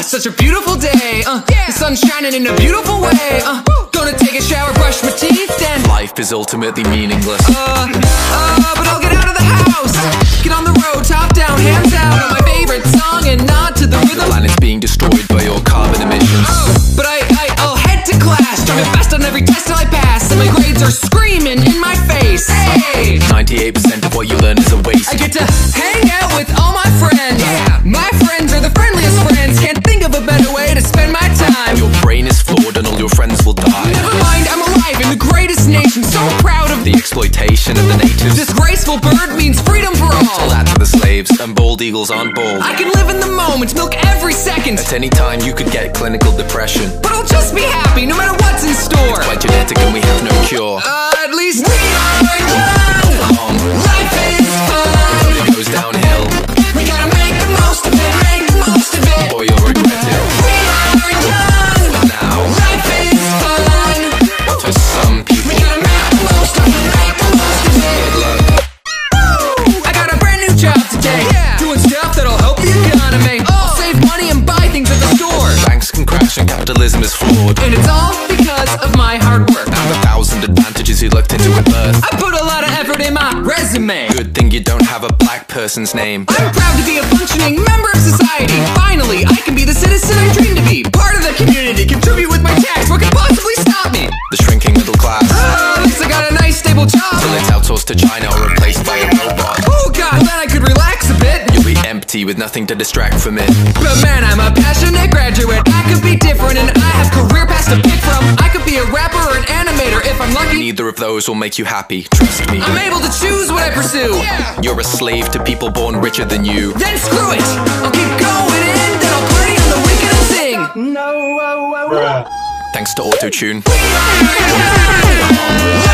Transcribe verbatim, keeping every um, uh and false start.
such a beautiful day. uh, The sun's shining in a beautiful way. uh, Gonna take a shower, brush my teeth, then life is ultimately meaningless. Uh, uh, but I'll get out of the house, get on the road, top down, hands out on my favorite song and nod to the The rhythm. planet's being destroyed by your carbon emissions. Oh, but I, I, I'll head to class, driving fast on every test till I pass, and my grades are screaming in my face. Hey! ninety-eight percent of what you learn is a waste. I get to hang out with all my friends. Yeah. My friends are the friendliest friends. Can't think of a better way to spend my time. Your brain is flawed and all your friends will die. Never mind, I'm alive in the greatest nation. So proud of The exploitation of the natives. this graceful bird means freedom for Tell all. that to the slaves, and bald eagles aren't bald. I can live in the moment, milk every second, At any time you could get clinical depression. but I'll just be happy no matter what's in store. Quite genetic and we have no cure. Uh, at least we are young. Um, Life is fun. it goes downhill, We gotta make the most of it, make the most of it. or you'll regret it. We are young. Now, Life is fun. to some We people, gotta make the most of it, make the most of it. good luck. I got a brand new job today, doing stuff that'll help the economy. I'll save money and buy things at the store, Banks can crash and capitalism is flawed. and it's all because of my hard work. And the thousand advantages you looked into at birth. I put a lot of effort in my resume. Good thing you don't have a black person's name. I'm proud to be a functioning member of society. Finally, I can be the citizen I dream to be. Part of the community, contribute with my tax. What could possibly stop me? The shrinking middle class, Oh, at least I got a nice stable job. till it's outsourced to China or replaced by a robot. Oh god, well, then I could relax a bit. You'll be empty with nothing to distract from it. But man, I'm a passionate graduate. I could be different and I have career paths to pick from. I could be a rapper or an animator if I'm lucky. Neither of those will make you happy, trust me. I'm able to choose what I pursue. You're a slave to people born richer than you. Then screw it, I'll keep going in, then I'll party on the weekend and sing. Bruh. Thanks to auto-tune. Life